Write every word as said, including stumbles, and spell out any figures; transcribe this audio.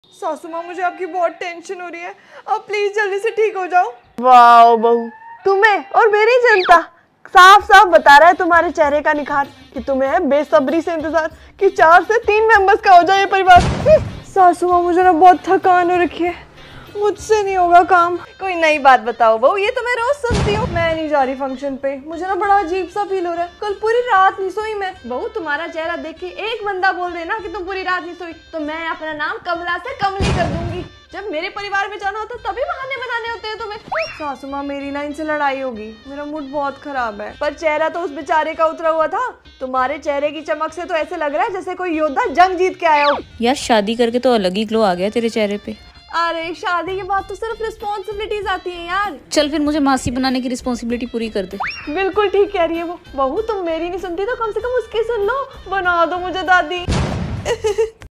सासू माँ, मुझे आपकी बहुत टेंशन हो रही है, आप प्लीज जल्दी से ठीक हो जाओ। वाह बहू, तुम्हें और मेरी जनता साफ साफ बता रहा है तुम्हारे चेहरे का निखार कि तुम्हें है बेसब्री से इंतजार कि चार से तीन मेंबर्स का हो जाए ये परिवार। सासू माँ, मुझे ना बहुत थकान हो रखी है, मुझसे नहीं होगा काम। कोई नई बात बताओ बहू, ये तो मैं रोज सुनती हूँ। मैं नहीं जा रही फंक्शन पे, मुझे ना बड़ा अजीब सा फील हो रहा है। कल पूरी रात नहीं सोई मैं। बहू, तुम्हारा चेहरा देख के एक बंदा बोल देना कि तुम पूरी रात नहीं सोई तो मैं अपना नाम कमला से कमली कर दूंगी। जब मेरे परिवार में जाना होता तभी बहाने बनाने होते हैं तुम्हें। सासू माँ, मेरी ना इनसे लड़ाई होगी, मेरा मूड बहुत खराब है। पर चेहरा तो उस बेचारे का उतरा हुआ था, तुम्हारे चेहरे की चमक से तो ऐसे लग रहा है जैसे कोई योद्धा जंग जीत के आया हो। यार शादी करके तो अलग ही ग्लो आ गया तेरे चेहरे पे। अरे शादी के बाद तो सिर्फ रिस्पॉन्सिबिलिटीज आती हैं यार। चल फिर मुझे मासी बनाने की रिस्पॉन्सिबिलिटी पूरी कर दे। बिल्कुल ठीक कह रही है वो। बहू, तुम मेरी नहीं सुनती तो कम से कम उसकी सुन लो, बना दो मुझे दादी।